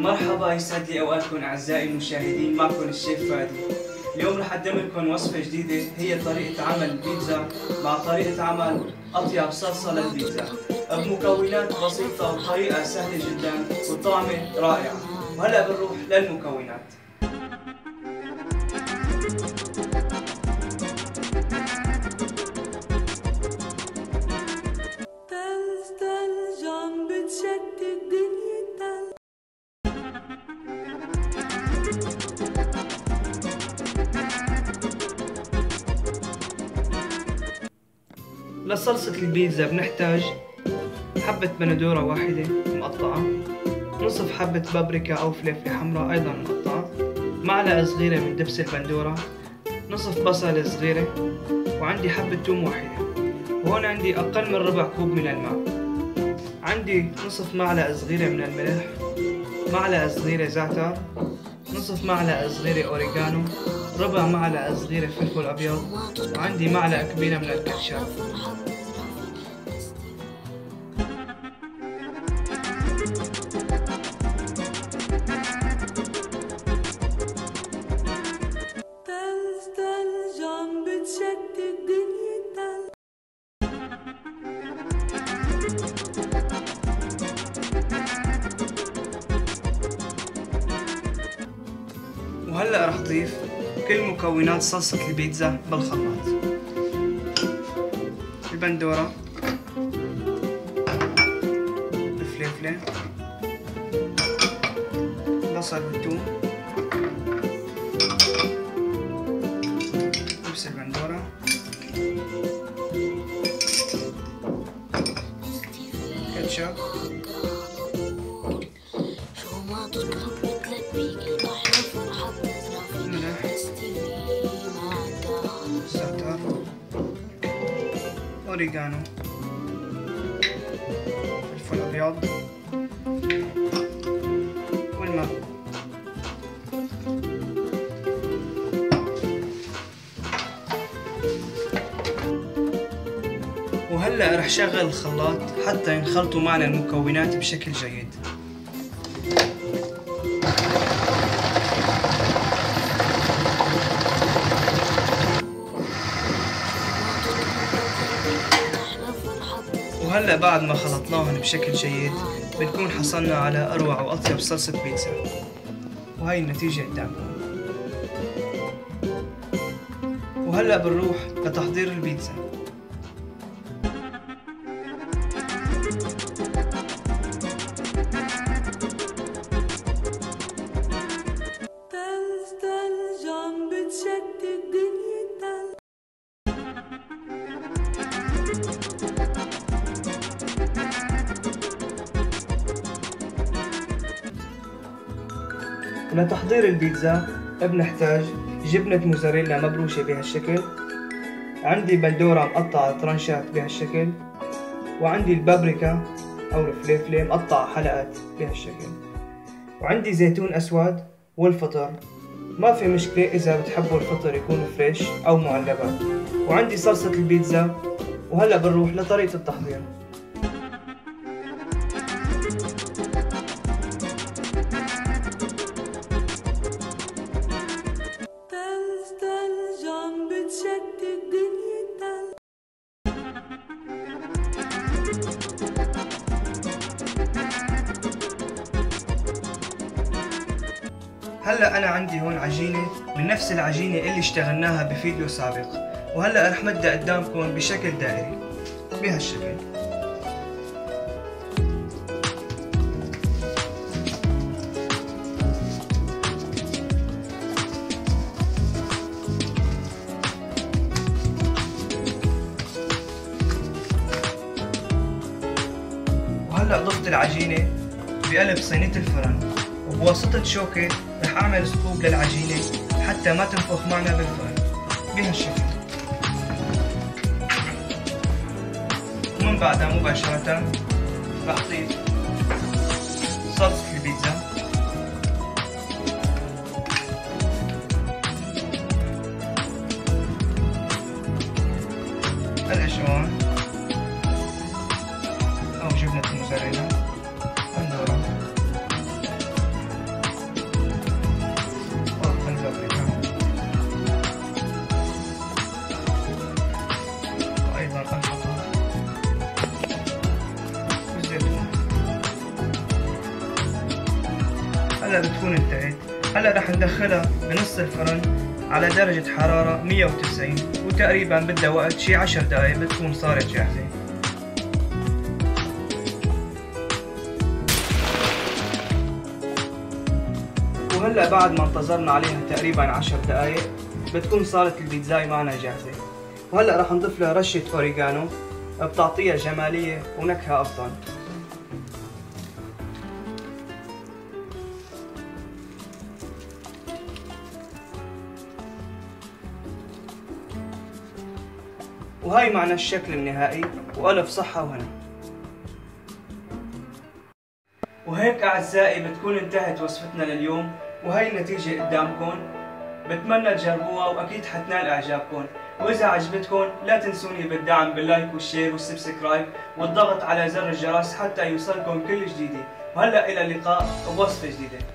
مرحبا، يسعد لي اوقاتكم اعزائي المشاهدين. معكم الشيف فادي. اليوم رح اقدم لكم وصفه جديده، هي طريقه عمل البيتزا مع طريقه عمل اطيب صلصه للبيتزا بمكونات بسيطه وطريقه سهله جدا وطعمه رائعه. وهلا بنروح للمكونات. لصلصة البيتزا بنحتاج حبة بندورة واحدة مقطعة، نصف حبة بابريكا أو فلفلة حمراء أيضا مقطعة، معلقة صغيرة من دبس البندورة، نصف بصلة صغيرة، وعندي حبة توم واحدة، وهون عندي أقل من ربع كوب من الماء. عندي نصف معلقة صغيرة من الملح، معلقة صغيرة زعتر، نصف معلقة صغيرة أوريغانو، ربع معلقة صغيرة فلفل أبيض، وعندي معلقة كبيرة من الكاتشب. وهلأ رح ضيف كل مكونات صلصة البيتزا بالخلاط: البندورة، الفلفلة، البصل والثوم، دبس البندورة، كاتشب، زعتر، أوريغانو، فلفل أبيض، والماء. وهلأ رح شغل الخلاط حتى ينخلطوا معنا المكونات بشكل جيد. وهلأ بعد ما خلطناهم بشكل جيد بنكون حصلنا على أروع وأطيب صلصة بيتزا، وهي النتيجة قدامكم. وهلأ بنروح لتحضير البيتزا. لتحضير البيتزا بنحتاج جبنة موزاريلا مبروشة بهالشكل، عندي بندورة مقطعة ترانشات بهالشكل، وعندي البابريكا أو الفلفلة مقطعة حلقات بهالشكل، وعندي زيتون أسود والفطر. ما في مشكلة إذا بتحبوا الفطر يكون فريش أو معلبات. وعندي صلصة البيتزا. وهلأ بنروح لطريقة التحضير. هلا انا عندي هون عجينه من نفس العجينه اللي اشتغلناها بفيديو سابق، وهلا رح مدها قدامكم بشكل دائري بهالشكل. وهلا ضفت العجينه بقلب صينيه الفرن، وبواسطة شوكة رح أعمل سكوب للعجينة حتى ما تنفخ معنا بالفرن بهالشكل. ومن بعدها مباشرة رح أضيف صلصة البيتزا، الأجوان أو جبنة الموزاريلا، بندورة، وهلا بتكون انتهت. هلا رح ندخلها بنص الفرن على درجة حرارة 190 وتقريبا بدها وقت شي 10 دقايق بتكون صارت جاهزة. وهلا بعد ما انتظرنا عليها تقريبا 10 دقايق بتكون صارت البيتزاي معنا جاهزة. وهلا رح نضيف لها رشة اوريجانو بتعطيها جمالية ونكهة أفضل. وهاي معنا الشكل النهائي، وألف صحة وهنا. وهيك أعزائي بتكون انتهت وصفتنا لليوم، وهي النتيجة قدامكم. بتمنى تجربوها وأكيد حتنال إعجابكم، وإذا عجبتكم لا تنسوني بالدعم باللايك والشير والسبسكرايب والضغط على زر الجرس حتى يوصلكم كل جديدة. وهلأ إلى اللقاء بوصفة جديدة.